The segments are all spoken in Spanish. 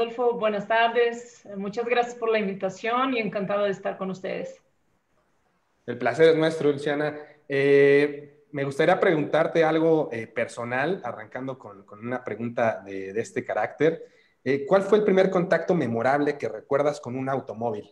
Adolfo, buenas tardes. Muchas gracias por la invitación y encantado de estar con ustedes. El placer es nuestro, Luciana. Me gustaría preguntarte algo personal, arrancando con una pregunta de este carácter. ¿Cuál fue el primer contacto memorable que recuerdas con un automóvil?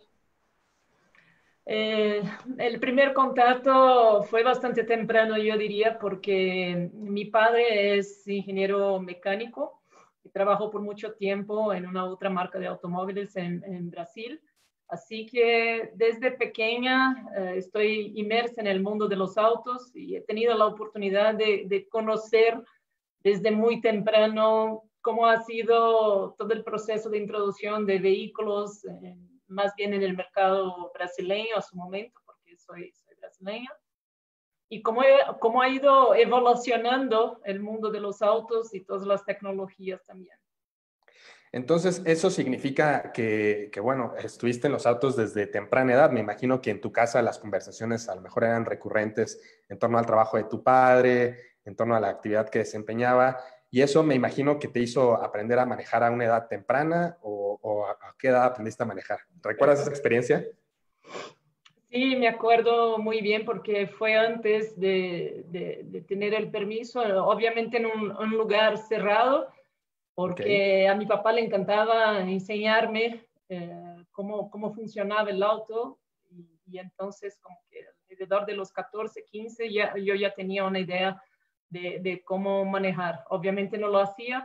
Eh, el primer contacto fue bastante temprano, yo diría, porque mi padre es ingeniero mecánico y trabajó por mucho tiempo en una otra marca de automóviles en Brasil. Así que desde pequeña estoy inmersa en el mundo de los autos y he tenido la oportunidad de conocer desde muy temprano cómo ha sido todo el proceso de introducción de vehículos, más bien en el mercado brasileño a su momento, porque soy brasileña, y cómo ha ido evolucionando el mundo de los autos y todas las tecnologías también. Entonces, eso significa bueno, estuviste en los autos desde temprana edad. Me imagino que en tu casa las conversaciones a lo mejor eran recurrentes en torno al trabajo de tu padre, en torno a la actividad que desempeñaba. Y eso me imagino que te hizo aprender a manejar a una edad temprana o a qué edad aprendiste a manejar. ¿Recuerdas esa experiencia? Sí, me acuerdo muy bien porque fue antes de tener el permiso, obviamente en un lugar cerrado, Ok, porque a mi papá le encantaba enseñarme cómo funcionaba el auto y entonces como que alrededor de los 14, 15 yo ya tenía una idea de cómo manejar. Obviamente no lo hacía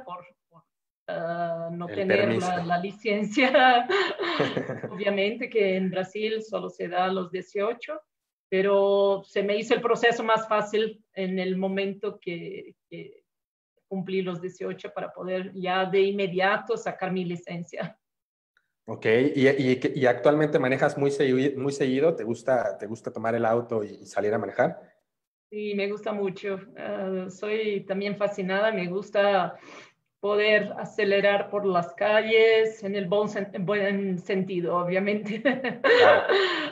por no el tener permiso. la licencia, obviamente que en Brasil solo se da a los 18, pero se me hizo el proceso más fácil en el momento que cumplí los 18 para poder ya de inmediato sacar mi licencia. Ok, y actualmente manejas muy seguido, te gusta tomar el auto y salir a manejar? Sí, me gusta mucho. Soy también fascinada, me gusta poder acelerar por las calles en el buen sentido, obviamente. Claro.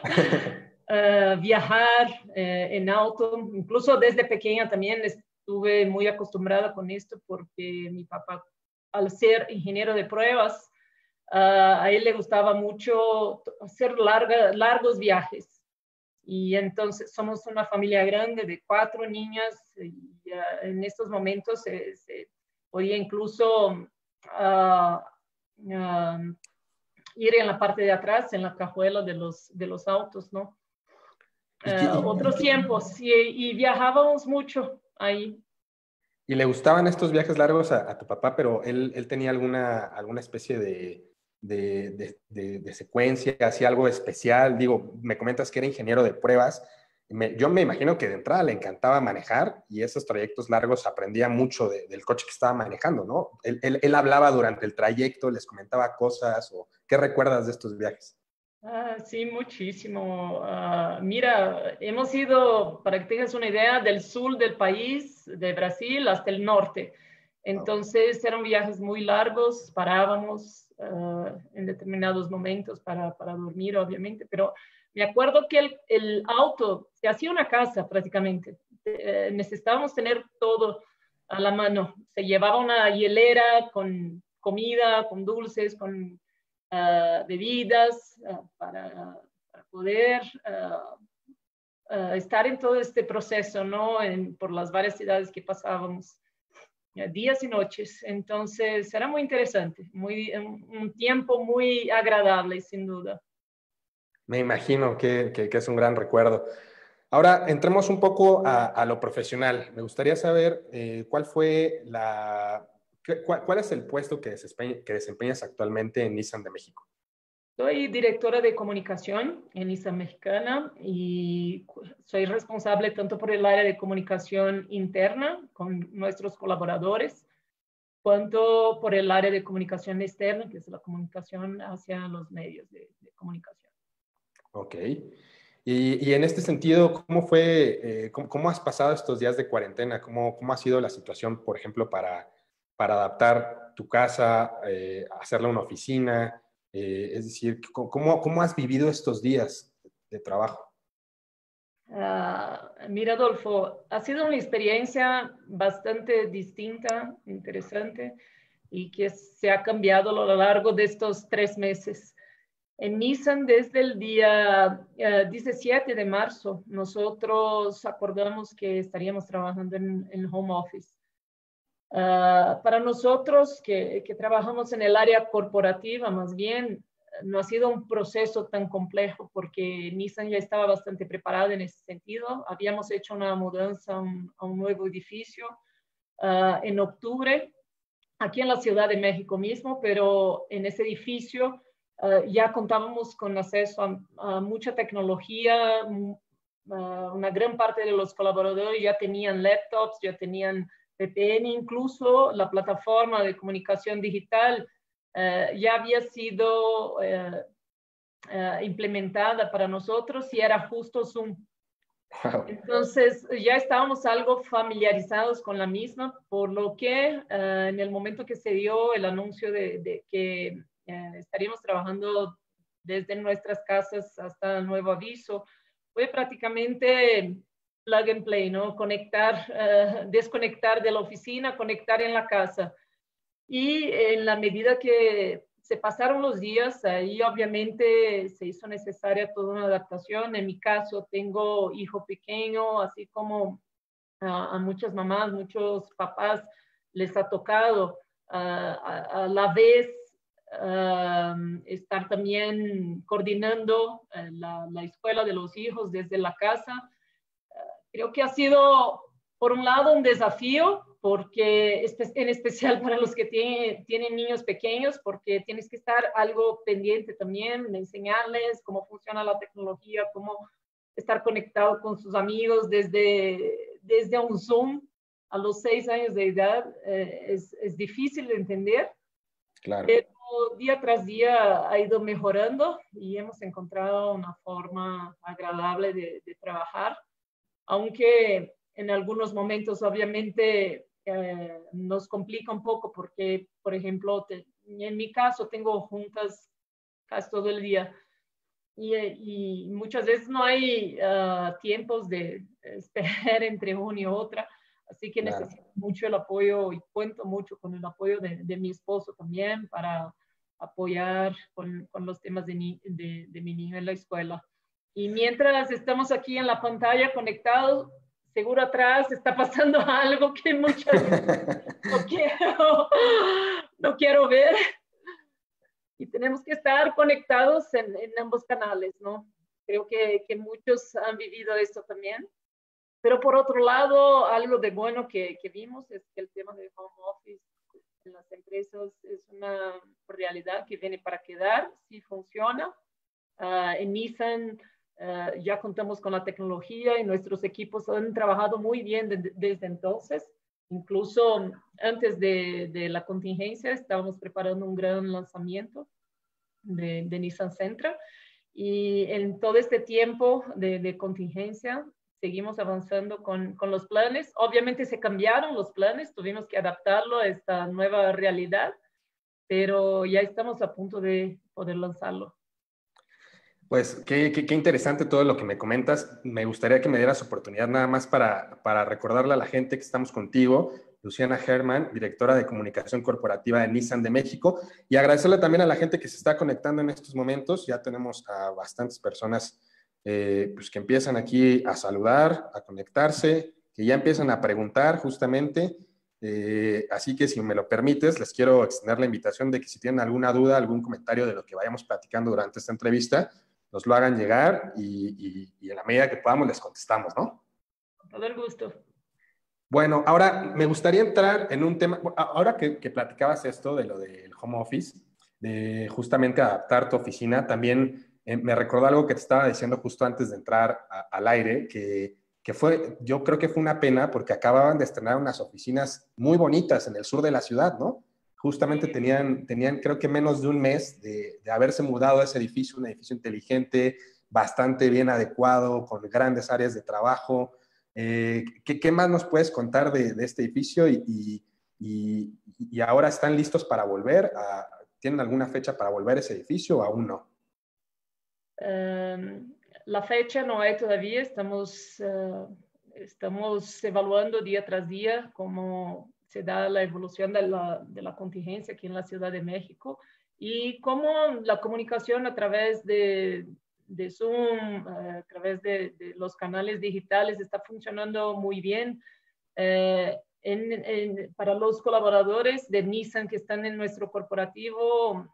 Viajar en auto, incluso desde pequeña también estuve muy acostumbrada con esto porque mi papá, al ser ingeniero de pruebas, a él le gustaba mucho hacer largos viajes. Y entonces somos una familia grande de 4 niñas y en estos momentos se podía incluso uh, uh, ir en la parte de atrás, en la cajuela de los autos, ¿no? ¿Y, qué- Otros tiempos y viajábamos mucho ahí. y le gustaban estos viajes largos a tu papá, pero él tenía alguna especie de secuencia, hacía algo especial? Digo, me comentas que era ingeniero de pruebas. Yo me imagino que de entrada le encantaba manejar y esos trayectos largos aprendía mucho del coche que estaba manejando, ¿no? Él hablaba durante el trayecto, les comentaba cosas o ¿qué recuerdas de estos viajes? Sí, muchísimo. Mira, hemos ido, para que tengas una idea, del sur del país, de Brasil, hasta el norte. Wow. Entonces eran viajes muy largos, parábamos en determinados momentos para dormir, obviamente, pero me acuerdo que el auto se hacía una casa prácticamente. Necesitábamos tener todo a la mano. Se llevaba una hielera con comida, con dulces, con bebidas para poder estar en todo este proceso, ¿no? Por las varias ciudades que pasábamos, días y noches. Entonces, era muy interesante, un tiempo muy agradable, sin duda. Me imagino que es un gran recuerdo. Ahora, entremos un poco a lo profesional. Me gustaría saber cuál es el puesto que desempeñas actualmente en Nissan de México. Soy directora de comunicación en Nissan Mexicana y soy responsable tanto por el área de comunicación interna con nuestros colaboradores, cuanto por el área de comunicación externa, que es la comunicación hacia los medios de comunicación. Ok. Y en este sentido, cómo has pasado estos días de cuarentena? ¿Cómo ha sido la situación, por ejemplo, para adaptar tu casa, hacerla una oficina? Es decir, ¿cómo has vivido estos días de trabajo? Mira, Adolfo, ha sido una experiencia bastante distinta, interesante. y que se ha cambiado a lo largo de estos 3 meses. En Nissan, desde el día 17 de marzo, nosotros acordamos que estaríamos trabajando en home office. Para nosotros que trabajamos en el área corporativa, más bien, no ha sido un proceso tan complejo porque Nissan ya estaba bastante preparada en ese sentido. Habíamos hecho una mudanza a un nuevo edificio en octubre, aquí en la Ciudad de México mismo, pero en ese edificio ya contábamos con acceso a mucha tecnología. Una gran parte de los colaboradores ya tenían laptops, ya tenían VPN, incluso la plataforma de comunicación digital ya había sido implementada para nosotros y era justo Zoom. Wow. Entonces ya estábamos algo familiarizados con la misma, por lo que en el momento que se dio el anuncio de que estaríamos trabajando desde nuestras casas hasta nuevo aviso, fue prácticamente plug and play, ¿no? Conectar, desconectar de la oficina, conectar en la casa. Y en la medida que se pasaron los días, ahí obviamente se hizo necesaria toda una adaptación. En mi caso, tengo hijo pequeño, así como a muchas mamás, muchos papás les ha tocado a la vez estar también coordinando la escuela de los hijos desde la casa. Creo que ha sido, por un lado, un desafío, porque en especial para los que tienen niños pequeños, porque tienes que estar algo pendiente también, de enseñarles cómo funciona la tecnología, cómo estar conectado con sus amigos desde un Zoom a los 6 años de edad. Es difícil de entender, Claro. pero día tras día ha ido mejorando y hemos encontrado una forma agradable de trabajar, aunque en algunos momentos obviamente nos complica un poco porque, por ejemplo, en mi caso tengo juntas casi todo el día y muchas veces no hay tiempos de esperar entre una y otra, así que Claro. necesito mucho el apoyo y cuento mucho con el apoyo de mi esposo también para apoyar con los temas de mi niño en la escuela. Y mientras estamos aquí en la pantalla conectados, seguro atrás está pasando algo que muchas veces no quiero, no quiero ver. Y tenemos que estar conectados en ambos canales, ¿no? Creo que muchos han vivido esto también. Pero por otro lado, algo de bueno que vimos es que el tema de home office en las empresas es una realidad que viene para quedar, sí funciona. En Nissan ya contamos con la tecnología y nuestros equipos han trabajado muy bien desde entonces. Incluso antes de la contingencia estábamos preparando un gran lanzamiento de Nissan Sentra y en todo este tiempo de contingencia seguimos avanzando con los planes. Obviamente se cambiaron los planes, tuvimos que adaptarlo a esta nueva realidad, pero ya estamos a punto de poder lanzarlo. Pues qué interesante todo lo que me comentas. Me gustaría que me dieras oportunidad nada más para recordarle a la gente que estamos contigo, Luciana Herman, directora de comunicación corporativa de Nissan de México, y agradecerle también a la gente que se está conectando en estos momentos. Ya tenemos a bastantes personas pues que empiezan aquí a saludar, a conectarse, que ya empiezan a preguntar justamente. Así que si me lo permites, les quiero extender la invitación de que si tienen alguna duda, algún comentario de lo que vayamos platicando durante esta entrevista, nos lo hagan llegar y en la medida que podamos les contestamos, ¿no? Con todo el gusto. Bueno, ahora me gustaría entrar en un tema, ahora que platicabas esto de lo del home office, de justamente adaptar tu oficina, también me recordó algo que te estaba diciendo justo antes de entrar al aire, que fue, yo creo que fue una pena porque acababan de estrenar unas oficinas muy bonitas en el sur de la ciudad, ¿no? Justamente tenían creo que menos de un mes de haberse mudado a ese edificio, un edificio inteligente, bastante bien adecuado, con grandes áreas de trabajo. ¿Qué más nos puedes contar de este edificio y ahora están listos para volver? ¿Tienen alguna fecha para volver a ese edificio o aún no? La fecha no hay todavía, estamos evaluando día tras día cómo se da la evolución de la contingencia aquí en la Ciudad de México y cómo la comunicación a través de Zoom, a través de los canales digitales está funcionando muy bien. Para los colaboradores de Nissan que están en nuestro corporativo,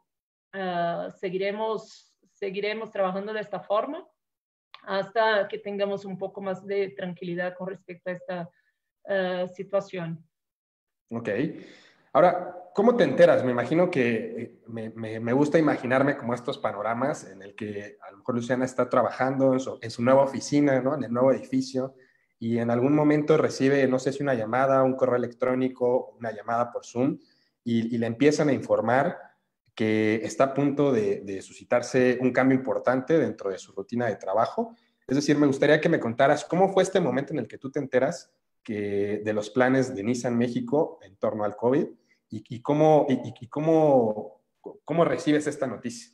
seguiremos trabajando de esta forma hasta que tengamos un poco más de tranquilidad con respecto a esta situación. Ok. Ahora, ¿cómo te enteras? Me imagino que me gusta imaginarme como estos panoramas en el que a lo mejor Luciana está trabajando en su nueva oficina, ¿no? En el nuevo edificio, y en algún momento recibe, no sé si una llamada, un correo electrónico, una llamada por Zoom, y le empiezan a informar que está a punto de suscitarse un cambio importante dentro de su rutina de trabajo. Es decir, me gustaría que me contaras cómo fue este momento en el que tú te enteras de los planes de Nissan México en torno al COVID cómo recibes esta noticia.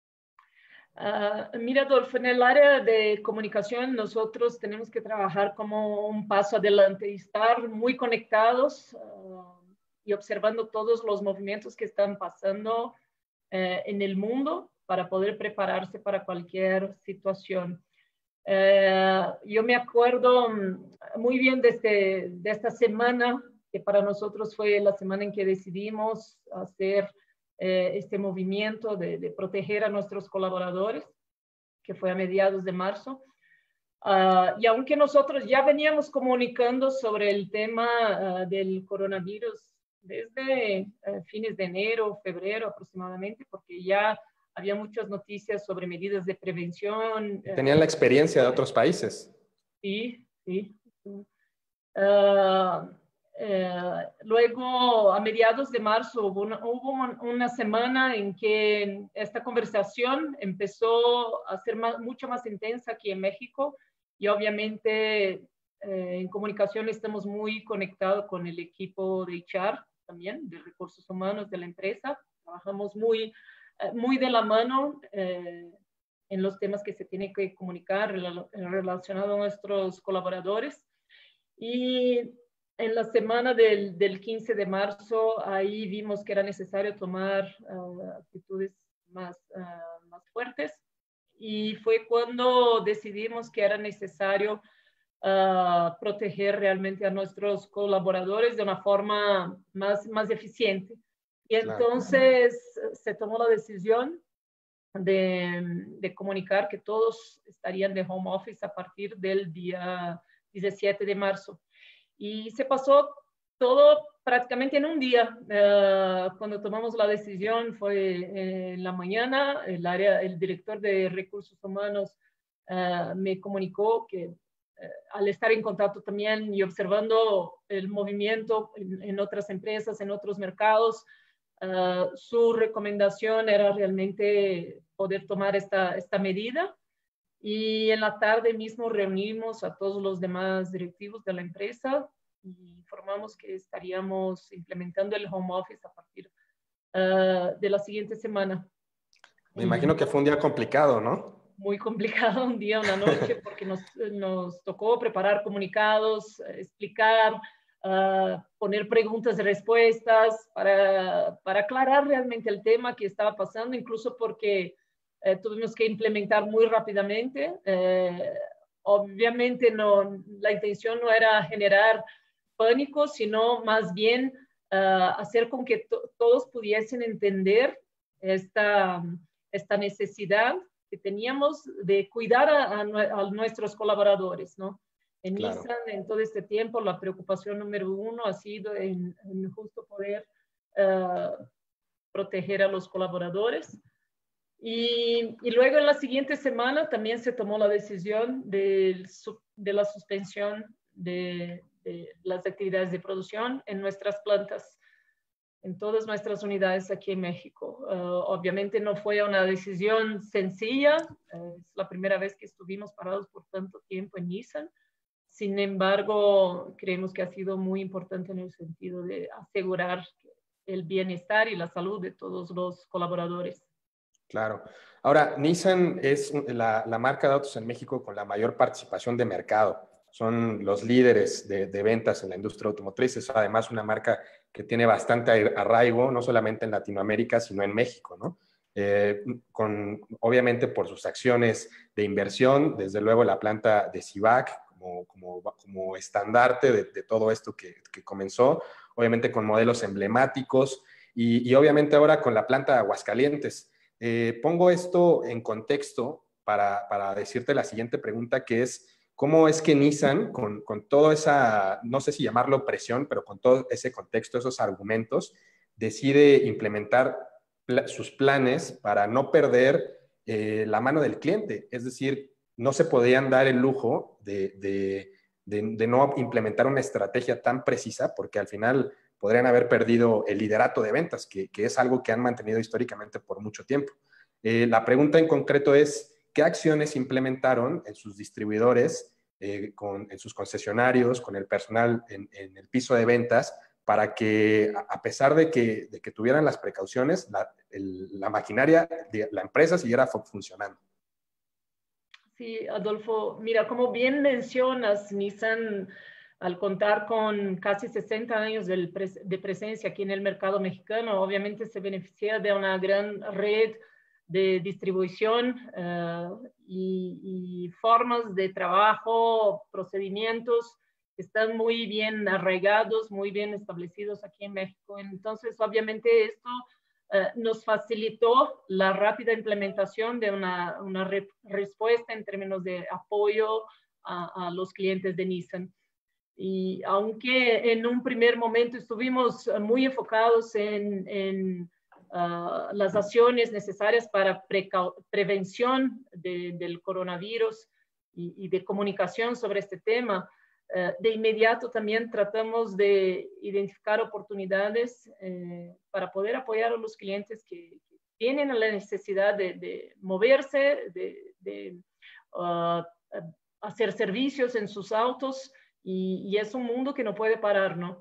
Mira, Adolfo, en el área de comunicación nosotros tenemos que trabajar como un paso adelante y estar muy conectados y observando todos los movimientos que están pasando en el mundo para poder prepararse para cualquier situación. Yo me acuerdo muy bien de esta semana, que para nosotros fue la semana en que decidimos hacer este movimiento de proteger a nuestros colaboradores, que fue a mediados de marzo. Y aunque nosotros ya veníamos comunicando sobre el tema del coronavirus desde fines de enero, febrero aproximadamente, porque ya había muchas noticias sobre medidas de prevención. Tenían la experiencia de otros países. Sí, sí. Luego, a mediados de marzo, hubo una semana en que esta conversación empezó a ser mucho más intensa aquí en México y obviamente en comunicación estamos muy conectados con el equipo de HR también, de recursos humanos de la empresa. Trabajamos muy de la mano en los temas que se tienen que comunicar relacionados a nuestros colaboradores. Y en la semana del 15 de marzo, ahí vimos que era necesario tomar actitudes más fuertes y fue cuando decidimos que era necesario proteger realmente a nuestros colaboradores de una forma más eficiente. Y entonces se tomó la decisión de comunicar que todos estarían de home office a partir del día 17 de marzo. Y se pasó todo prácticamente en un día. Cuando tomamos la decisión fue en la mañana, el director de recursos humanos me comunicó que al estar en contacto también y observando el movimiento en otras empresas, en otros mercados, su recomendación era realmente poder tomar esta medida. Y en la tarde mismo reunimos a todos los demás directivos de la empresa y informamos que estaríamos implementando el home office a partir de la siguiente semana. Me imagino que fue un día complicado, ¿no? Muy complicado, un día, una noche, porque nos tocó preparar comunicados, explicar, poner preguntas y respuestas para aclarar realmente el tema que estaba pasando, incluso porque tuvimos que implementar muy rápidamente. Obviamente la intención no era generar pánico, sino más bien hacer con que todos pudiesen entender esta necesidad que teníamos de cuidar a nuestros colaboradores, ¿no? En Nissan, en todo este tiempo, la preocupación número uno ha sido en justo poder proteger a los colaboradores. Y luego en la siguiente semana también se tomó la decisión de la suspensión de las actividades de producción en nuestras plantas, en todas nuestras unidades aquí en México. Obviamente no fue una decisión sencilla, es la primera vez que estuvimos parados por tanto tiempo en Nissan. Sin embargo, creemos que ha sido muy importante en el sentido de asegurar el bienestar y la salud de todos los colaboradores. Claro. Ahora, Nissan es la marca de autos en México con la mayor participación de mercado. son los líderes de ventas en la industria automotriz. Es además una marca que tiene bastante arraigo, no solamente en Latinoamérica, sino en México, ¿no? Obviamente por sus acciones de inversión, desde luego la planta de Civac como estandarte de todo esto que comenzó, obviamente con modelos emblemáticos y obviamente ahora con la planta de Aguascalientes. Pongo esto en contexto para decirte la siguiente pregunta, que es, ¿cómo es que Nissan, con toda esa, no sé si llamarlo presión, pero con todo ese contexto, esos argumentos, decide implementar sus planes para no perder la mano del cliente? Es decir, no se podían dar el lujo de no implementar una estrategia tan precisa, porque al final podrían haber perdido el liderato de ventas, que es algo que han mantenido históricamente por mucho tiempo. La pregunta en concreto es, ¿qué acciones implementaron en sus distribuidores, en sus concesionarios, con el personal en el piso de ventas, para que a pesar de que tuvieran las precauciones, la maquinaria de la empresa siguiera funcionando? Sí, Adolfo, mira, como bien mencionas, Nissan, al contar con casi 60 años de presencia aquí en el mercado mexicano, obviamente se beneficia de una gran red de distribución y formas de trabajo, procedimientos que están muy bien arraigados, muy bien establecidos aquí en México. Entonces, obviamente esto nos facilitó la rápida implementación de una respuesta en términos de apoyo a los clientes de Nissan. Y aunque en un primer momento estuvimos muy enfocados en las acciones necesarias para prevención del coronavirus y de comunicación sobre este tema, de inmediato también tratamos de identificar oportunidades para poder apoyar a los clientes que tienen la necesidad de moverse, de hacer servicios en sus autos, y es un mundo que no puede parar, ¿no?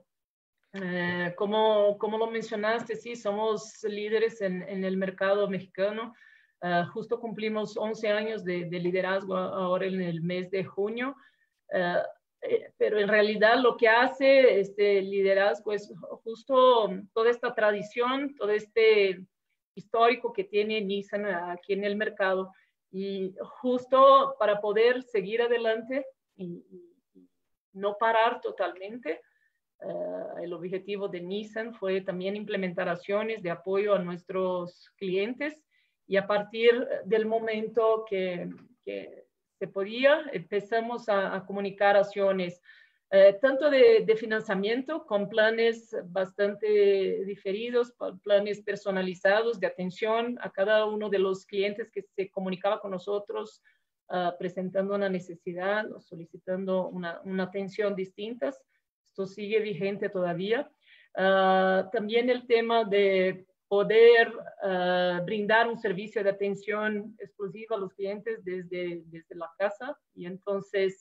Como lo mencionaste, sí, somos líderes en el mercado mexicano. Justo cumplimos 11 años de liderazgo ahora en el mes de junio. Pero en realidad lo que hace este liderazgo es justo toda esta tradición, todo este histórico que tiene Nissan aquí en el mercado, y justo para poder seguir adelante y no parar totalmente. El objetivo de Nissan fue también implementar acciones de apoyo a nuestros clientes, y a partir del momento que se podía, empezamos a comunicar acciones tanto de financiamiento con planes bastante diferidos, planes personalizados de atención a cada uno de los clientes que se comunicaba con nosotros, presentando una necesidad o solicitando una atención distintas. Esto sigue vigente todavía. También el tema de poder brindar un servicio de atención exclusiva a los clientes desde la casa. Y entonces,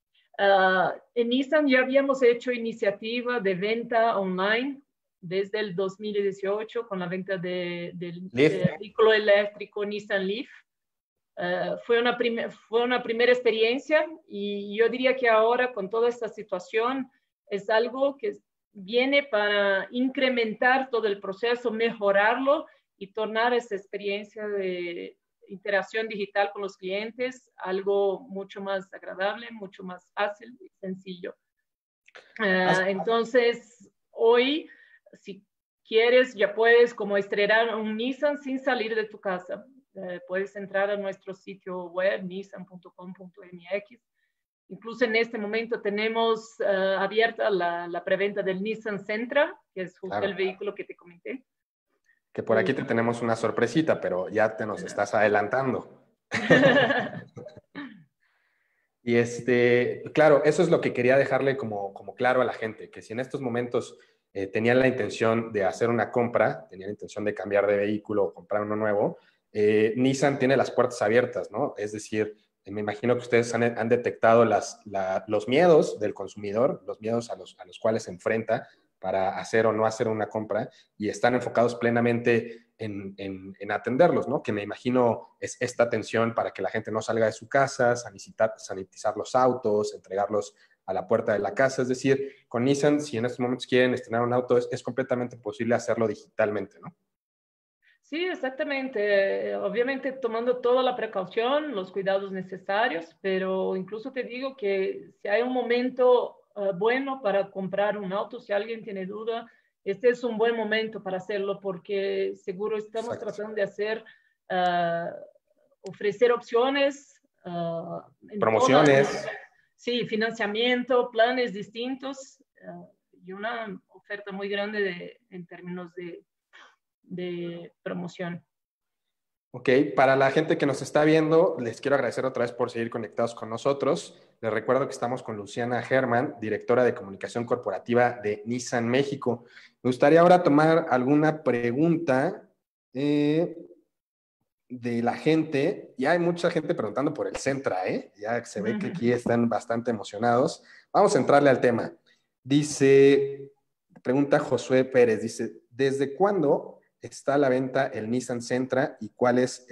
en Nissan ya habíamos hecho iniciativa de venta online desde el 2018 con la venta del vehículo eléctrico Nissan Leaf. Fue una primera experiencia, y yo diría que ahora con toda esta situación es algo que viene para incrementar todo el proceso, mejorarlo y tornar esa experiencia de interacción digital con los clientes algo mucho más agradable, mucho más fácil y sencillo. Entonces, hoy, si quieres, ya puedes como estrenar un Nissan sin salir de tu casa. Puedes entrar a nuestro sitio web, nissan.com.mx. Incluso en este momento tenemos abierta la preventa del Nissan Sentra, que es justo el vehículo que te comenté. Que por aquí te tenemos una sorpresita, pero ya te nos estás adelantando. Y claro, eso es lo que quería dejarle como claro a la gente, que si en estos momentos tenían la intención de hacer una compra, tenían la intención de cambiar de vehículo o comprar uno nuevo, Nissan tiene las puertas abiertas, ¿no? Es decir, me imagino que ustedes han detectado los miedos del consumidor, los miedos a los cuales se enfrenta para hacer o no hacer una compra, y están enfocados plenamente en atenderlos, ¿no? Que me imagino es esta atención para que la gente no salga de su casa, sanitizar los autos, entregarlos a la puerta de la casa. Es decir, con Nissan, si en estos momentos quieren estrenar un auto, es completamente posible hacerlo digitalmente, ¿no? Sí, exactamente. Obviamente tomando toda la precaución, los cuidados necesarios, pero incluso te digo que si hay un momento bueno para comprar un auto, si alguien tiene duda, este es un buen momento para hacerlo porque seguro estamos Exacto. tratando de hacer, uh, ofrecer opciones en toda, Promociones. sí, financiamiento, planes distintos y una oferta muy grande en términos de promoción. Ok, para la gente que nos está viendo, les quiero agradecer otra vez por seguir conectados con nosotros. Les recuerdo que estamos con Luciana Germán, directora de comunicación corporativa de Nissan México. Me gustaría ahora tomar alguna pregunta de la gente. Ya hay mucha gente preguntando por el Sentra, ¿eh? Ya se ve que aquí están bastante emocionados. Vamos a entrarle al tema. Dice, pregunta Josué Pérez, dice, ¿desde cuándo está a la venta el Nissan Sentra y cuál es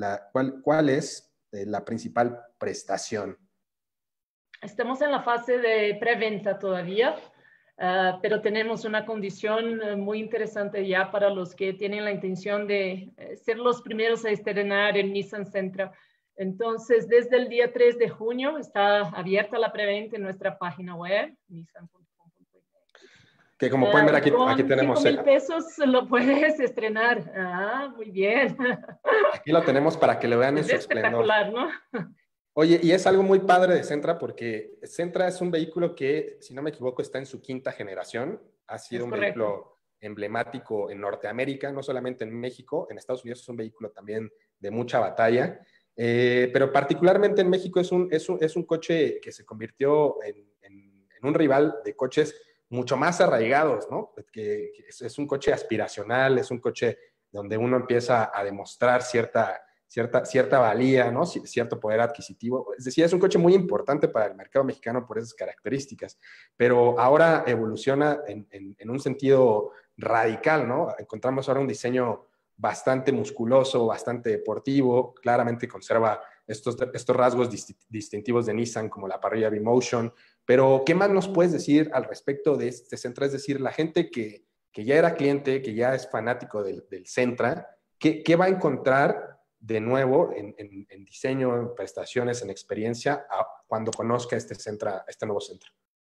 la principal prestación? Estamos en la fase de preventa todavía, pero tenemos una condición muy interesante ya para los que tienen la intención de ser los primeros a estrenar el Nissan Sentra. Entonces, desde el día 3 de junio está abierta la preventa en nuestra página web, nissan.com.mx. Que como pueden ver, aquí Con tenemos, 5,000 pesos lo puedes estrenar. Ah, muy bien. aquí lo tenemos para que lo vean en Es su esplendor. espectacular, ¿no? Oye, y es algo muy padre de Sentra porque Sentra es un vehículo que, si no me equivoco, está en su quinta generación. Ha sido Es un correcto. vehículo emblemático en Norteamérica, no solamente en México, en Estados Unidos es un vehículo también de mucha batalla, pero particularmente en México es un coche que se convirtió en un rival de coches mucho más arraigados, ¿no? Que es un coche aspiracional, es un coche donde uno empieza a demostrar cierta valía, ¿no? Cierto poder adquisitivo. Es decir, es un coche muy importante para el mercado mexicano por esas características, pero ahora evoluciona en un sentido radical, ¿no? Encontramos ahora un diseño bastante musculoso, bastante deportivo, claramente conserva estos rasgos distintivos de Nissan como la parrilla V-Motion, pero ¿qué más nos puedes decir al respecto de este Sentra? Es decir, la gente que ya era cliente, que ya es fanático del Sentra, ¿qué va a encontrar de nuevo en diseño, en prestaciones, en experiencia, cuando conozca este nuevo Sentra?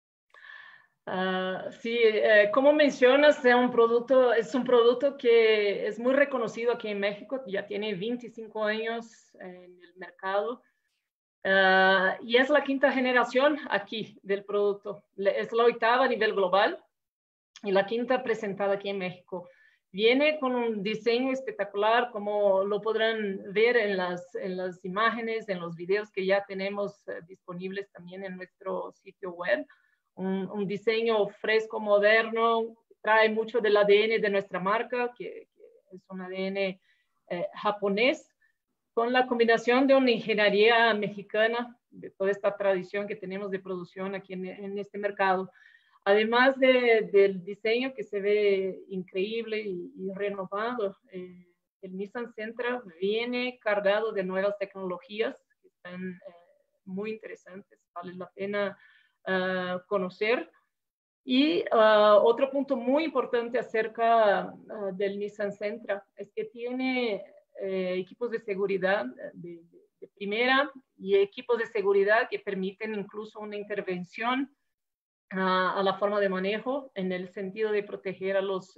Sí, como mencionas, es un producto que es muy reconocido aquí en México, ya tiene 25 años en el mercado y es la quinta generación aquí del producto. Es la octava a nivel global y la quinta presentada aquí en México. Viene con un diseño espectacular, como lo podrán ver en las imágenes, en los videos que ya tenemos disponibles también en nuestro sitio web. Un diseño fresco, moderno, trae mucho del ADN de nuestra marca, que es un ADN japonés, con la combinación de una ingeniería mexicana, de toda esta tradición que tenemos de producción aquí en este mercado. Además del diseño que se ve increíble y renovado, el Nissan Sentra viene cargado de nuevas tecnologías que están muy interesantes, vale la pena conocer. Y otro punto muy importante acerca del Nissan Sentra es que tiene equipos de seguridad de primera y equipos de seguridad que permiten incluso una intervención a la forma de manejo en el sentido de proteger a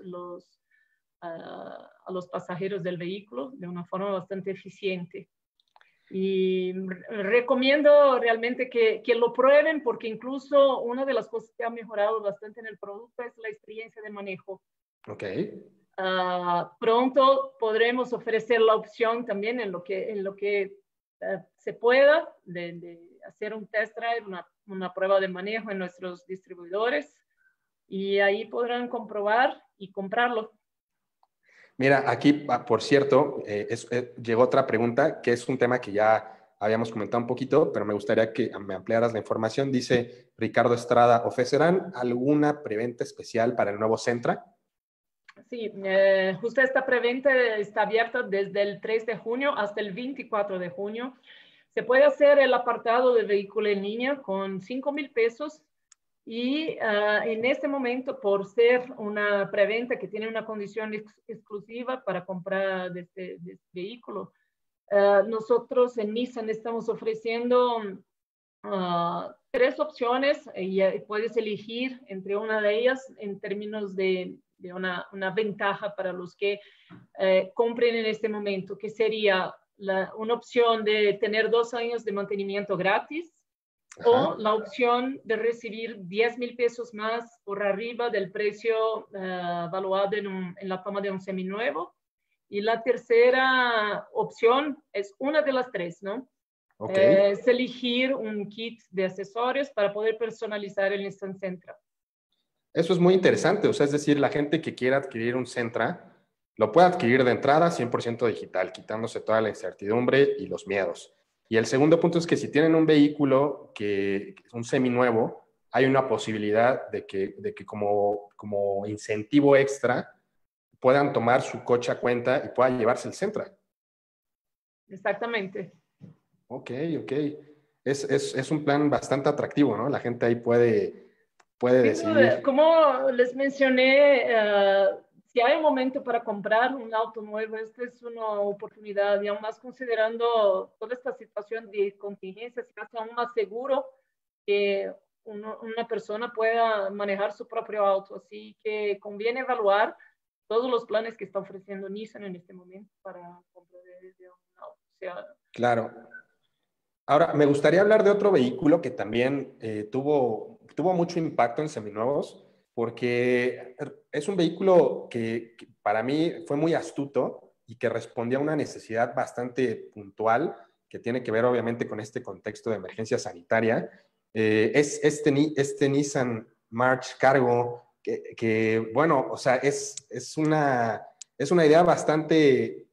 los pasajeros del vehículo de una forma bastante eficiente. Y recomiendo realmente que lo prueben porque incluso una de las cosas que ha mejorado bastante en el producto es la experiencia de manejo. Ok. Pronto podremos ofrecer la opción también en lo que se pueda de hacer un test drive, una prueba de manejo en nuestros distribuidores y ahí podrán comprobar y comprarlo. Mira, aquí, por cierto, llegó otra pregunta, que es un tema que ya habíamos comentado un poquito, pero me gustaría que me ampliaras la información. Dice Ricardo Estrada, ¿ofrecerán alguna preventa especial para el nuevo Sentra? Sí, justo esta preventa está abierta desde el 3 de junio hasta el 24 de junio. Se puede hacer el apartado de vehículo en línea con 5,000 pesos y en este momento, por ser una preventa que tiene una condición exclusiva para comprar de este vehículo, nosotros en Nissan estamos ofreciendo tres opciones y puedes elegir entre una de ellas en términos de una ventaja para los que compren en este momento, que sería una opción de tener 2 años de mantenimiento gratis. Ajá. O la opción de recibir 10,000 pesos más por arriba del precio valuado en la toma de un seminuevo. Y la tercera opción es una de las tres, ¿no? Okay. Es elegir un kit de accesorios para poder personalizar el Nissan Sentra. Eso es muy interesante, o sea, es decir, la gente que quiera adquirir un Sentra lo puede adquirir de entrada 100% digital, quitándose toda la incertidumbre y los miedos. Y el segundo punto es que si tienen un vehículo que es un seminuevo, hay una posibilidad de que como incentivo extra puedan tomar su coche a cuenta y puedan llevarse el Sentra. Exactamente. Ok. Es un plan bastante atractivo, ¿no? La gente ahí puede decidir. Como les mencioné, si hay un momento para comprar un auto nuevo, esta es una oportunidad, y aún más considerando toda esta situación de contingencia, se hace aún más seguro que una persona pueda manejar su propio auto. Así que conviene evaluar todos los planes que está ofreciendo Nissan en este momento para comprar un auto. O sea, claro. Ahora, me gustaría hablar de otro vehículo que también tuvo mucho impacto en seminuevos, porque es un vehículo que para mí fue muy astuto y que respondía a una necesidad bastante puntual, que tiene que ver obviamente con este contexto de emergencia sanitaria. Es este Nissan March Cargo, bueno, o sea, es una idea bastante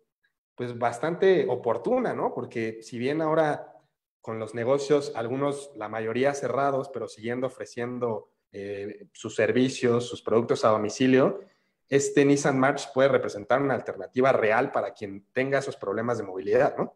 oportuna, ¿no? Porque si bien ahora con los negocios, algunos, la mayoría cerrados, pero siguiendo ofreciendo sus servicios, sus productos a domicilio, este Nissan March puede representar una alternativa real para quien tenga esos problemas de movilidad, ¿no?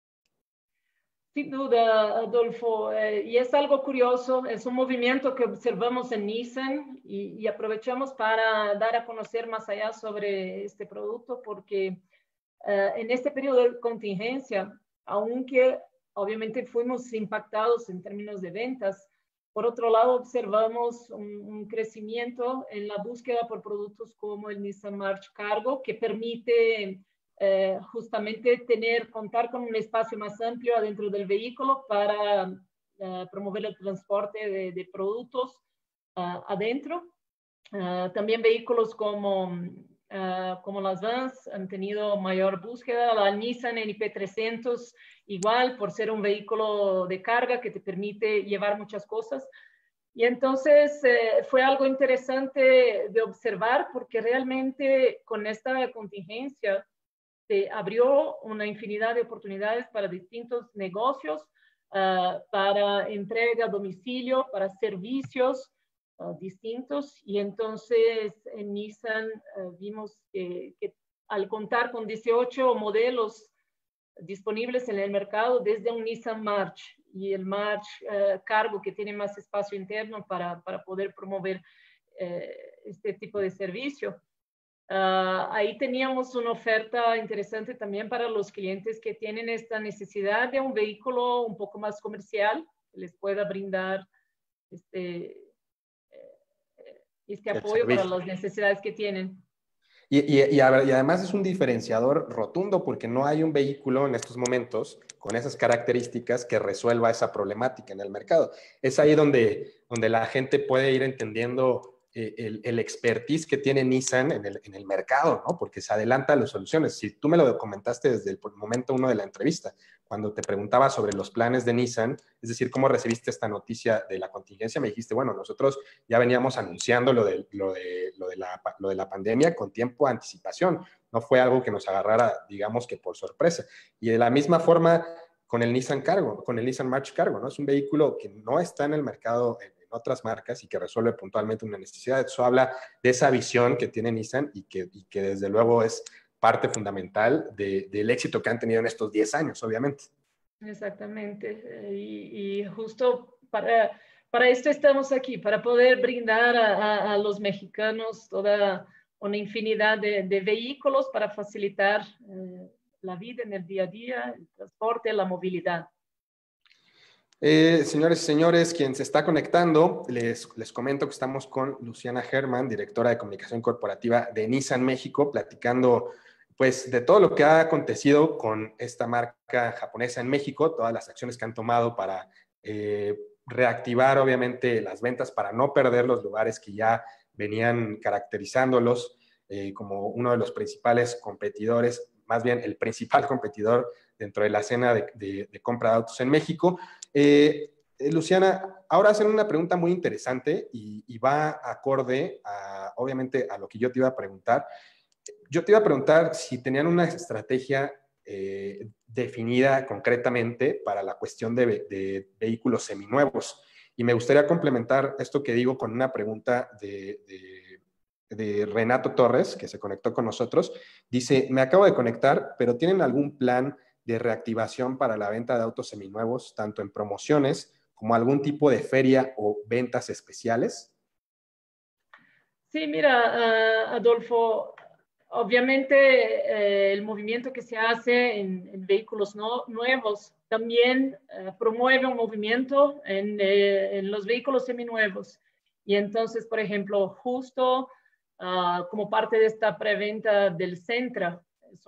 Sin duda, Adolfo, y es algo curioso, es un movimiento que observamos en Nissan y aprovechamos para dar a conocer más allá sobre este producto, porque en este periodo de contingencia, aunque obviamente fuimos impactados en términos de ventas, por otro lado observamos un crecimiento en la búsqueda por productos como el Nissan March Cargo, que permite justamente contar con un espacio más amplio adentro del vehículo para promover el transporte de productos adentro. También vehículos como las vans han tenido mayor búsqueda. La Nissan NP300 igual, por ser un vehículo de carga que te permite llevar muchas cosas. Y entonces fue algo interesante de observar, porque realmente con esta contingencia se abrió una infinidad de oportunidades para distintos negocios, para entrega a domicilio, para servicios distintos. Y entonces en Nissan vimos que al contar con 18 modelos disponibles en el mercado, desde un Nissan March y el March Cargo, que tiene más espacio interno para poder promover este tipo de servicio. Ahí teníamos una oferta interesante también para los clientes que tienen esta necesidad de un vehículo un poco más comercial, que les pueda brindar este apoyo para las necesidades que tienen. Y además es un diferenciador rotundo, porque no hay un vehículo en estos momentos con esas características que resuelva esa problemática en el mercado. Es ahí donde la gente puede ir entendiendo el expertise que tiene Nissan en el mercado, ¿no? Porque se adelanta a las soluciones. Si tú me lo comentaste desde el momento uno de la entrevista, cuando te preguntaba sobre los planes de Nissan, es decir, cómo recibiste esta noticia de la contingencia, me dijiste, bueno, nosotros ya veníamos anunciando lo de la pandemia con tiempo de anticipación. No fue algo que nos agarrara, digamos, que por sorpresa. Y de la misma forma con el Nissan Cargo, con el Nissan March Cargo, ¿no? Es un vehículo que no está en el mercado en otras marcas y que resuelve puntualmente una necesidad. Eso habla de esa visión que tiene Nissan y que desde luego es parte fundamental del éxito que han tenido en estos 10 años, obviamente. Exactamente. Y justo para esto estamos aquí, para poder brindar a los mexicanos toda una infinidad de vehículos para facilitar la vida en el día a día, el transporte, la movilidad. Señores y señores, quien se está conectando, les comento que estamos con Luciana Germán, directora de comunicación corporativa de Nissan México, platicando pues de todo lo que ha acontecido con esta marca japonesa en México, todas las acciones que han tomado para reactivar obviamente las ventas, para no perder los lugares que ya venían caracterizándolos como uno de los principales competidores, más bien el principal competidor dentro de la escena de compra de autos en México. Luciana, ahora hacen una pregunta muy interesante y va acorde obviamente a lo que yo te iba a preguntar. Yo te iba a preguntar si tenían una estrategia definida concretamente para la cuestión de vehículos seminuevos. Y me gustaría complementar esto que digo con una pregunta de Renato Torres, que se conectó con nosotros. Dice, me acabo de conectar, pero ¿tienen algún plan de reactivación para la venta de autos seminuevos, tanto en promociones como algún tipo de feria o ventas especiales? Sí, mira, Adolfo, obviamente el movimiento que se hace en vehículos nuevos también promueve un movimiento en los vehículos seminuevos. Y entonces, por ejemplo, justo como parte de esta preventa del Sentra, es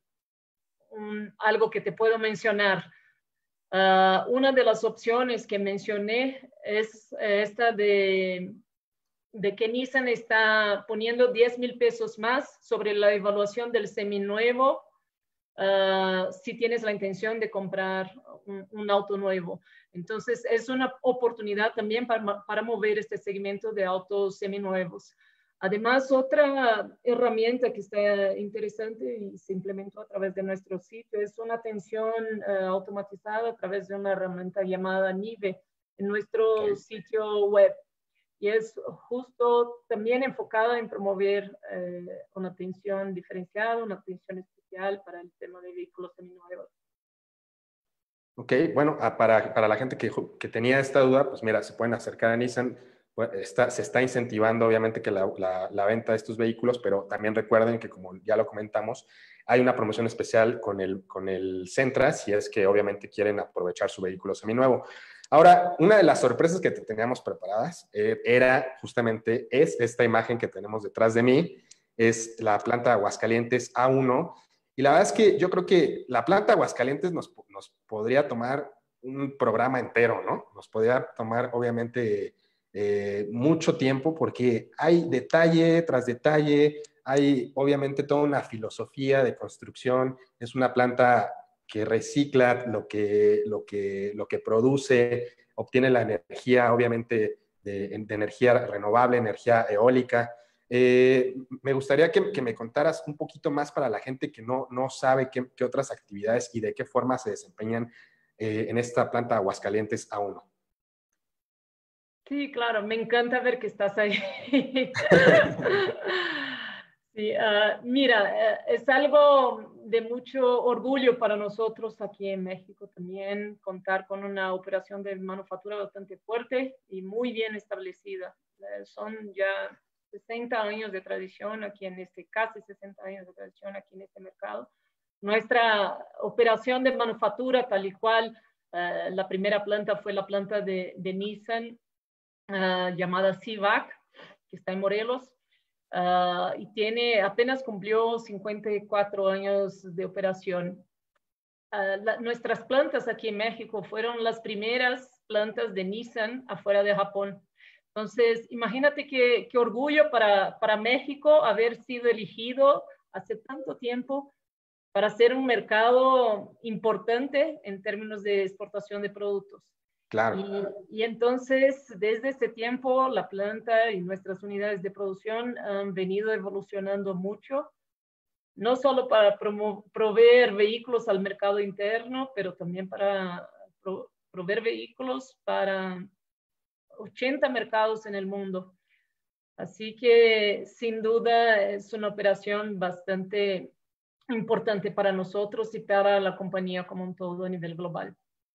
algo que te puedo mencionar. Una de las opciones que mencioné es esta de que Nissan está poniendo 10,000 pesos más sobre la evaluación del seminuevo si tienes la intención de comprar un auto nuevo. Entonces, es una oportunidad también para mover este segmento de autos seminuevos. Además, otra herramienta que está interesante y se implementó a través de nuestro sitio es una atención automatizada a través de una herramienta llamada Nive en nuestro sitio web. Y es justo también enfocada en promover una atención diferenciada, una atención especial para el tema de vehículos seminuevos. Ok, bueno, para la gente que tenía esta duda, pues mira, se pueden acercar a Nissan. Se está incentivando obviamente que la venta de estos vehículos, pero también recuerden que como ya lo comentamos, hay una promoción especial con el Sentra, si es que obviamente quieren aprovechar su vehículo seminuevo. Ahora, una de las sorpresas que te teníamos preparadas era justamente, es esta imagen que tenemos detrás de mí, es la planta de Aguascalientes A1. Y la verdad es que yo creo que la planta de Aguascalientes nos podría tomar un programa entero, ¿no? Nos podría tomar, obviamente, mucho tiempo porque hay detalle tras detalle, hay obviamente toda una filosofía de construcción, es una planta que recicla lo que produce, obtiene la energía, obviamente, de energía renovable, energía eólica. Me gustaría que me contaras un poquito más para la gente que no sabe qué otras actividades y de qué forma se desempeñan en esta planta de Aguascalientes A1. Sí, claro, me encanta ver que estás ahí. Sí, mira, es algo de mucho orgullo para nosotros aquí en México también contar con una operación de manufactura bastante fuerte y muy bien establecida. Son ya 60 años de tradición aquí en casi 60 años de tradición aquí en este mercado. Nuestra operación de manufactura, tal y cual, la primera planta fue la planta de Nissan llamada CIVAC, que está en Morelos, y apenas cumplió 54 años de operación. Nuestras plantas aquí en México fueron las primeras plantas de Nissan afuera de Japón. Entonces, imagínate qué orgullo para México haber sido elegido hace tanto tiempo para ser un mercado importante en términos de exportación de productos. Claro. Y entonces, desde ese tiempo, la planta y nuestras unidades de producción han venido evolucionando mucho, no solo para proveer vehículos al mercado interno, pero también para proveer vehículos para 80 mercados en el mundo. Así que sin duda es una operación bastante importante para nosotros y para la compañía como un todo a nivel global.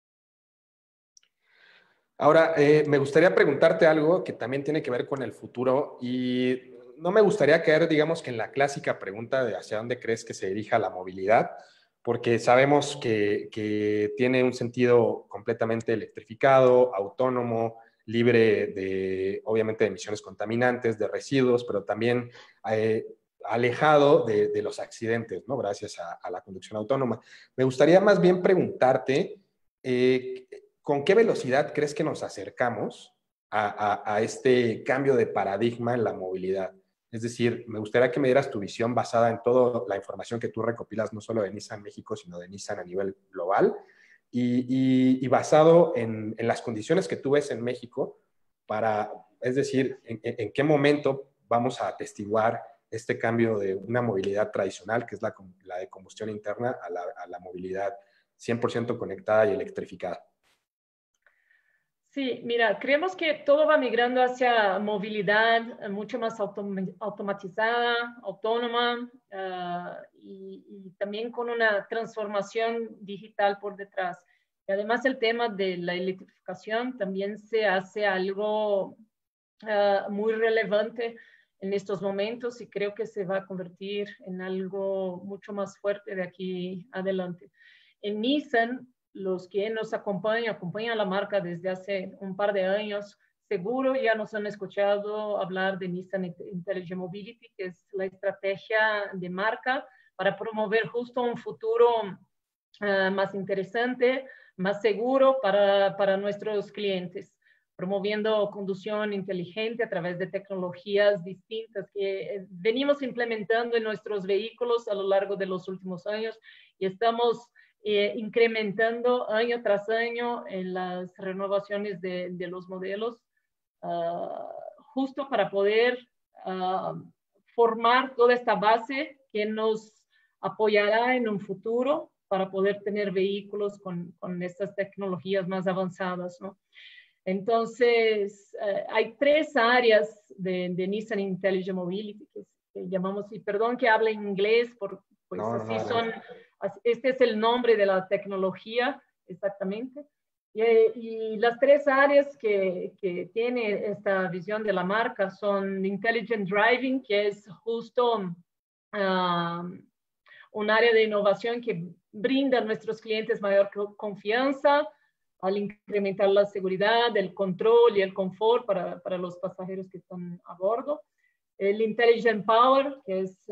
Ahora, me gustaría preguntarte algo que también tiene que ver con el futuro y no me gustaría caer, digamos, que en la clásica pregunta de hacia dónde crees que se dirija la movilidad, porque sabemos que tiene un sentido completamente electrificado, autónomo, libre de, obviamente, de emisiones contaminantes, de residuos, pero también eh, alejado de los accidentes, ¿no? Gracias a la conducción autónoma. Me gustaría más bien preguntarte, eh, ¿con qué velocidad crees que nos acercamos a este cambio de paradigma en la movilidad? Es decir, me gustaría que me dieras tu visión basada en toda la información que tú recopilas, no solo de Nissan México, sino de Nissan a nivel global, y basado en las condiciones que tú ves en México, para, es decir, en qué momento vamos a atestiguar este cambio de una movilidad tradicional, que es la de combustión interna, a la movilidad 100% conectada y electrificada. Sí, mira, creemos que todo va migrando hacia movilidad mucho más automatizada, autónoma y también con una transformación digital por detrás. Y además el tema de la electrificación también se hace algo muy relevante en estos momentos y creo que se va a convertir en algo mucho más fuerte de aquí adelante. En Nissan, los que nos acompañan la marca desde hace un par de años, seguro ya nos han escuchado hablar de Nissan Intelligent Mobility, que es la estrategia de marca para promover justo un futuro más interesante, más seguro para nuestros clientes, promoviendo conducción inteligente a través de tecnologías distintas que venimos implementando en nuestros vehículos a lo largo de los últimos años y estamos incrementando año tras año en las renovaciones de los modelos, justo para poder formar toda esta base que nos apoyará en un futuro para poder tener vehículos con estas tecnologías más avanzadas, ¿no? Entonces, hay tres áreas de Nissan Intelligent Mobility que llamamos, y perdón que hable en inglés, pues No, así no, son, no. este es el nombre de la tecnología, exactamente. Y las tres áreas que tiene esta visión de la marca son Intelligent Driving, que es justo un área de innovación que brinda a nuestros clientes mayor confianza al incrementar la seguridad, el control y el confort para los pasajeros que están a bordo. El Intelligent Power, que es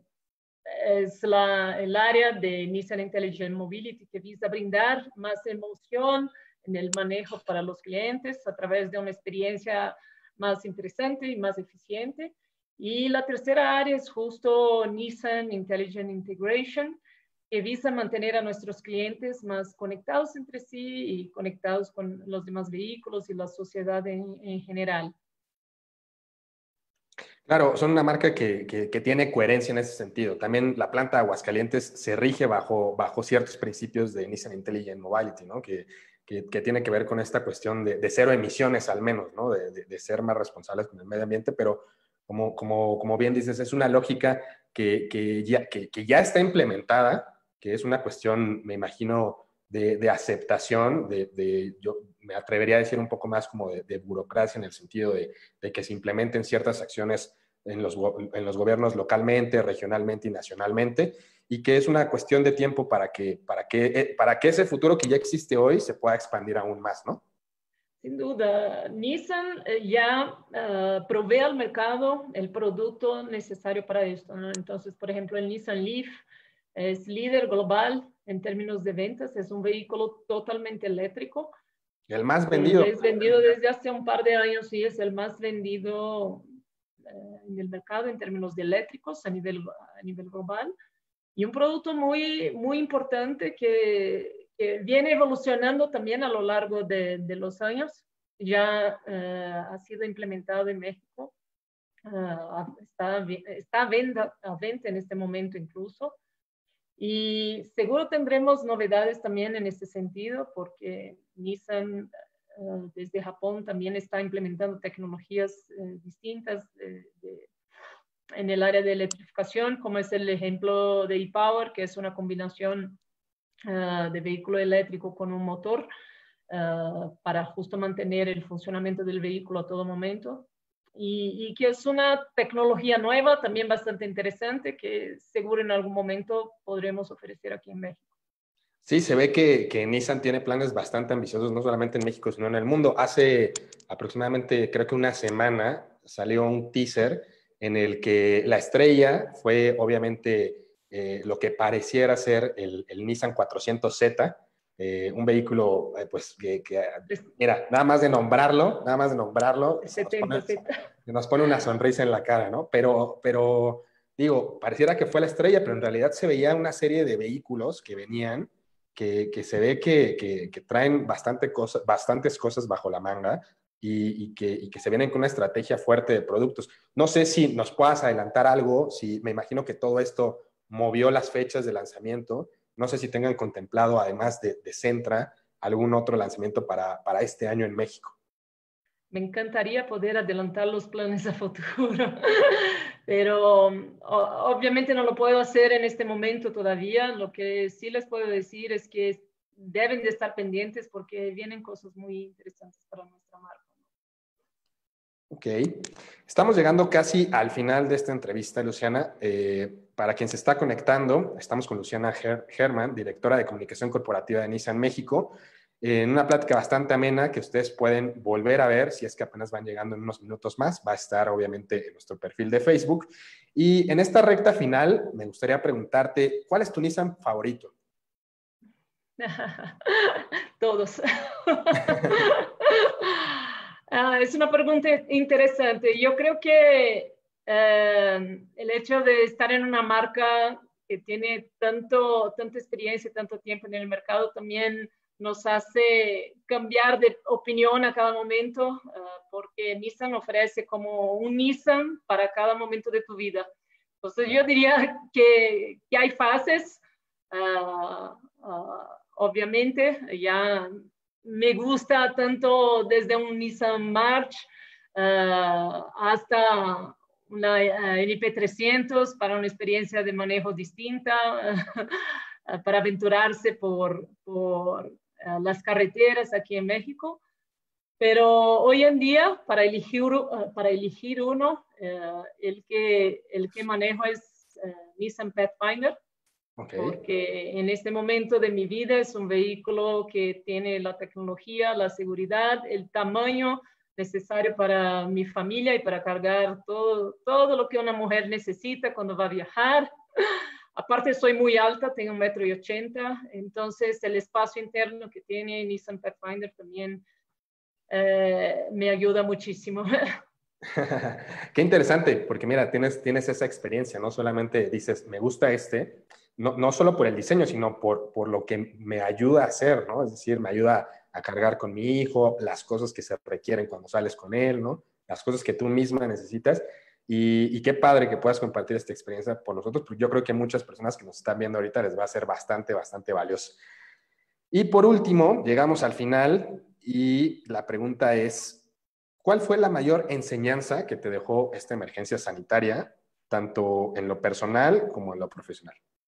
el área de Nissan Intelligent Mobility que visa brindar más emoción en el manejo para los clientes a través de una experiencia más interesante y más eficiente. Y la tercera área es justo Nissan Intelligent Integration, que visa mantener a nuestros clientes más conectados entre sí y conectados con los demás vehículos y la sociedad en general. Claro, son una marca que tiene coherencia en ese sentido. También la planta de Aguascalientes se rige bajo ciertos principios de Nissan Intelligent Mobility, ¿no? Que tiene que ver con esta cuestión de cero emisiones al menos, ¿no? De ser más responsables con el medio ambiente, pero como bien dices, es una lógica que ya está implementada, que es una cuestión, me imagino, de aceptación, yo me atrevería a decir un poco más como de burocracia en el sentido de que se implementen ciertas acciones en los gobiernos localmente, regionalmente y nacionalmente, y que es una cuestión de tiempo para que ese futuro que ya existe hoy se pueda expandir aún más, ¿no? Sin duda, Nissan ya provee al mercado el producto necesario para esto, ¿no? Entonces, por ejemplo, el Nissan Leaf es líder global en términos de ventas, es un vehículo totalmente eléctrico. El más vendido. Es vendido desde hace un par de años y es el más vendido en el mercado en términos de eléctricos a nivel global. Y un producto muy, muy importante que viene evolucionando también a lo largo de los años. Ya ha sido implementado en México. Está a venta en este momento incluso. Y seguro tendremos novedades también en este sentido porque Nissan desde Japón también está implementando tecnologías distintas en el área de electrificación, como es el ejemplo de ePower, que es una combinación de vehículo eléctrico con un motor para justo mantener el funcionamiento del vehículo a todo momento. Y que es una tecnología nueva, también bastante interesante, que seguro en algún momento podremos ofrecer aquí en México. Sí, se ve que Nissan tiene planes bastante ambiciosos, no solamente en México, sino en el mundo. Hace aproximadamente, creo que una semana, salió un teaser en el que la estrella fue obviamente lo que pareciera ser el Nissan 400Z, un vehículo, pues, mira, nada más de nombrarlo, 70Z. nos pone una sonrisa en la cara, ¿no? Pero digo, pareciera que fue la estrella, pero en realidad se veía una serie de vehículos que venían que se ve que traen bastantes cosas bajo la manga y que se vienen con una estrategia fuerte de productos. No sé si nos puedas adelantar algo, si me imagino que todo esto movió las fechas de lanzamiento. No sé si tengan contemplado, además de Sentra, algún otro lanzamiento para este año en México. Me encantaría poder adelantar los planes a futuro, pero obviamente no lo puedo hacer en este momento todavía. Lo que sí les puedo decir es que deben de estar pendientes porque vienen cosas muy interesantes para nuestra marca. Ok, estamos llegando casi al final de esta entrevista, Luciana. Para quien se está conectando, estamos con Luciana Herman, directora de comunicación corporativa de Nissan México, en una plática bastante amena que ustedes pueden volver a ver si es que apenas van llegando en unos minutos más. Va a estar obviamente en nuestro perfil de Facebook. Y en esta recta final, me gustaría preguntarte, ¿cuál es tu Nissan favorito? Todos. Es una pregunta interesante. Yo creo que el hecho de estar en una marca que tiene tanta experiencia, tanto tiempo en el mercado, también nos hace cambiar de opinión a cada momento, porque Nissan ofrece como un Nissan para cada momento de tu vida. Entonces yo diría que hay fases. Obviamente, ya me gusta tanto desde un Nissan March hasta una NP300 para una experiencia de manejo distinta, para aventurarse por las carreteras aquí en México. Pero hoy en día, para elegir uno, el que manejo es Nissan Pathfinder. Okay. Porque en este momento de mi vida es un vehículo que tiene la tecnología, la seguridad, el tamaño necesario para mi familia y para cargar todo lo que una mujer necesita cuando va a viajar. Aparte soy muy alta, tengo 1,80 m, entonces el espacio interno que tiene Nissan Pathfinder también me ayuda muchísimo. Qué interesante, porque mira, tienes esa experiencia, no solamente dices, me gusta no solo por el diseño, sino por lo que me ayuda a hacer, ¿no? Es decir, me ayuda a cargar con mi hijo, las cosas que se requieren cuando sales con él, ¿no? Las cosas que tú misma necesitas. Y qué padre que puedas compartir esta experiencia por nosotros, porque yo creo que muchas personas que nos están viendo ahorita les va a ser bastante, bastante valioso. Y por último, llegamos al final y la pregunta es, ¿cuál fue la mayor enseñanza que te dejó esta emergencia sanitaria, tanto en lo personal como en lo profesional?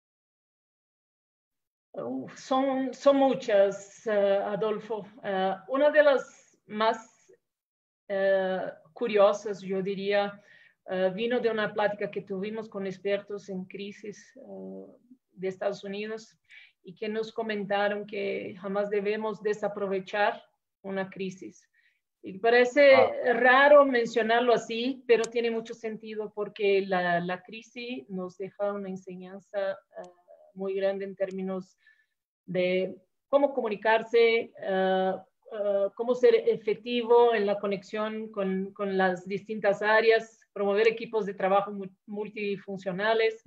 Son muchas, Adolfo. Una de las más curiosas, yo diría, vino de una plática que tuvimos con expertos en crisis de Estados Unidos y que nos comentaron que jamás debemos desaprovechar una crisis. Y parece raro mencionarlo así, pero tiene mucho sentido porque la crisis nos deja una enseñanza muy grande en términos de cómo comunicarse, cómo ser efectivo en la conexión con las distintas áreas, promover equipos de trabajo multifuncionales,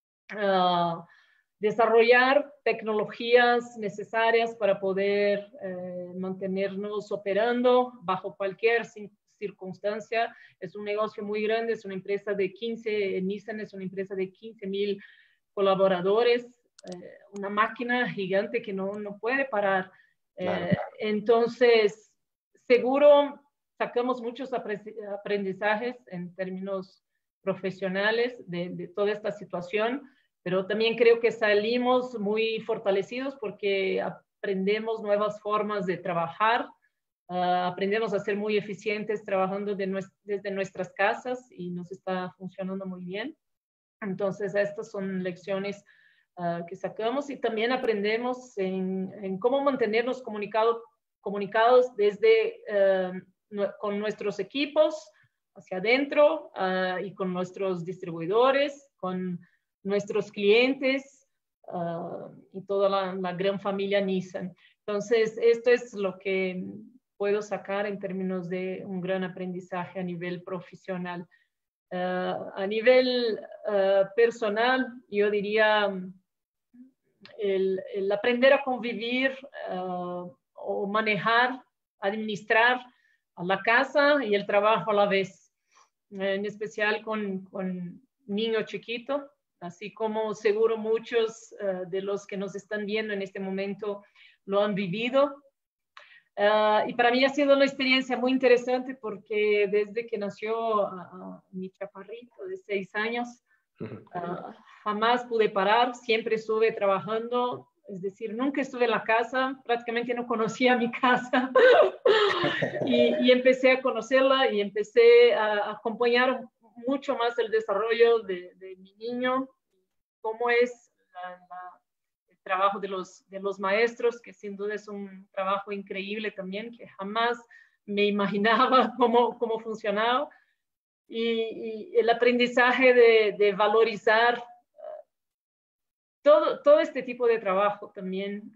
desarrollar tecnologías necesarias para poder mantenernos operando bajo cualquier circunstancia. Es un negocio muy grande, es una empresa de 15, Nissan es una empresa de 15,000 colaboradores, una máquina gigante que no puede parar. Claro. Entonces, seguro sacamos muchos aprendizajes en términos profesionales de toda esta situación, pero también creo que salimos muy fortalecidos porque aprendemos nuevas formas de trabajar, aprendemos a ser muy eficientes trabajando desde nuestras casas y nos está funcionando muy bien. Entonces, estas son lecciones que sacamos y también aprendemos en cómo mantenernos comunicados desde con nuestros equipos hacia adentro y con nuestros distribuidores, con nuestros clientes y toda la gran familia Nissan. Entonces, esto es lo que puedo sacar en términos de un gran aprendizaje a nivel profesional. A nivel personal, yo diría el aprender a convivir o manejar, administrar a la casa y el trabajo a la vez, en especial con niño chiquito, así como seguro muchos de los que nos están viendo en este momento lo han vivido. Y para mí ha sido una experiencia muy interesante porque desde que nació mi chaparrito de 6 años, jamás pude parar, siempre estuve trabajando, es decir, nunca estuve en la casa, prácticamente no conocía mi casa y empecé a conocerla y empecé a acompañar mucho más el desarrollo de mi niño, cómo es el trabajo de los maestros, que sin duda es un trabajo increíble también, que jamás me imaginaba cómo funcionaba. Y el aprendizaje de valorizar todo este tipo de trabajo también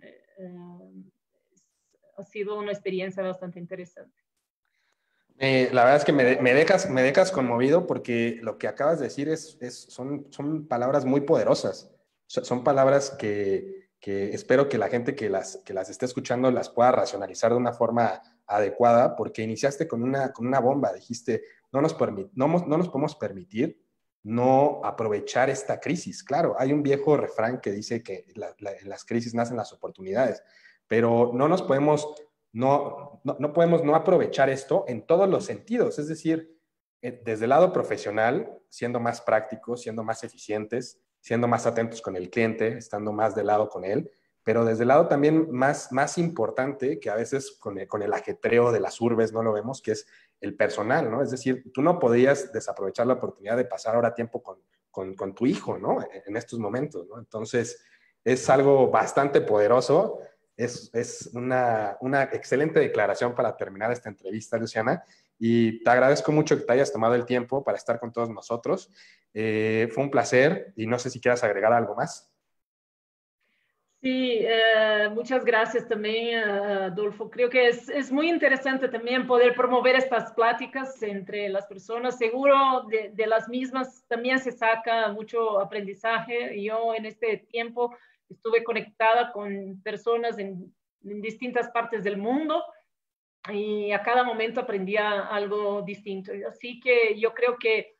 ha sido una experiencia bastante interesante. La verdad es que me dejas conmovido porque lo que acabas de decir son palabras muy poderosas. Son palabras que espero que la gente que las esté escuchando las pueda racionalizar de una forma adecuada, porque iniciaste con una bomba. Dijiste, no nos podemos permitir no aprovechar esta crisis. Claro, hay un viejo refrán que dice que en las crisis nacen las oportunidades, pero no podemos no aprovechar esto en todos los sentidos, es decir, desde el lado profesional, siendo más prácticos, siendo más eficientes, siendo más atentos con el cliente, estando más de lado con él, pero desde el lado también más importante, que a veces con el ajetreo de las urbes no lo vemos, que es el personal, ¿no? Es decir, tú no podías desaprovechar la oportunidad de pasar ahora tiempo con tu hijo, ¿no? En estos momentos, ¿no? Entonces, es algo bastante poderoso. Es una excelente declaración para terminar esta entrevista, Luciana, y te agradezco mucho que te hayas tomado el tiempo para estar con todos nosotros. Fue un placer y no sé si quieras agregar algo más. Sí, muchas gracias también, Adolfo. Creo que es muy interesante también poder promover estas pláticas entre las personas. Seguro de las mismas también se saca mucho aprendizaje. Yo en este tiempo estuve conectada con personas en distintas partes del mundo y a cada momento aprendía algo distinto. Así que yo creo que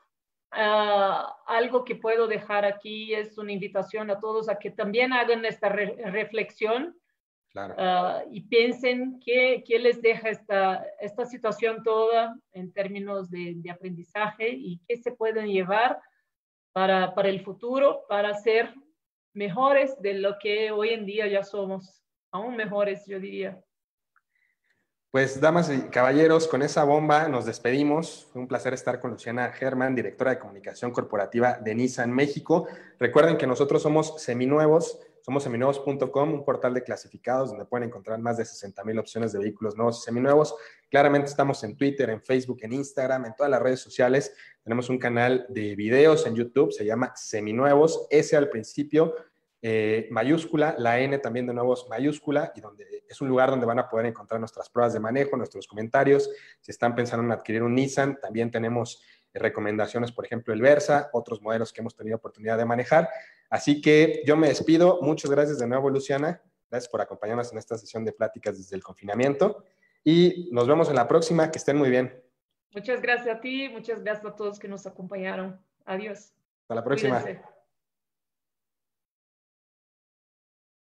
algo que puedo dejar aquí es una invitación a todos a que también hagan esta reflexión. Claro. Y piensen qué les deja esta situación toda en términos de aprendizaje y qué se pueden llevar para el futuro, para ser mejores de lo que hoy en día ya somos, aún mejores, yo diría. Pues, damas y caballeros, con esa bomba nos despedimos. Fue un placer estar con Luciana Germán, directora de comunicación corporativa de Nissan México. Recuerden que nosotros somos seminuevos, somos seminuevos.com, un portal de clasificados donde pueden encontrar más de 60,000 opciones de vehículos nuevos y seminuevos. Claramente estamos en Twitter, en Facebook, en Instagram, en todas las redes sociales. Tenemos un canal de videos en YouTube, se llama Seminuevos, S al principio, mayúscula, la N también de nuevos mayúscula, y donde es un lugar donde van a poder encontrar nuestras pruebas de manejo, nuestros comentarios. Si están pensando en adquirir un Nissan, también tenemos recomendaciones, por ejemplo, el Versa, otros modelos que hemos tenido oportunidad de manejar. Así que yo me despido. Muchas gracias de nuevo, Luciana. Gracias por acompañarnos en esta sesión de pláticas desde el confinamiento. Y nos vemos en la próxima. Que estén muy bien. Muchas gracias a ti, muchas gracias a todos que nos acompañaron. Adiós. Hasta la próxima. Cuídense.